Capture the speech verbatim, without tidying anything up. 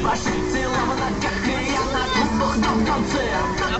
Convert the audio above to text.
Пошлите ломано, как и я на двух, двух, концерт.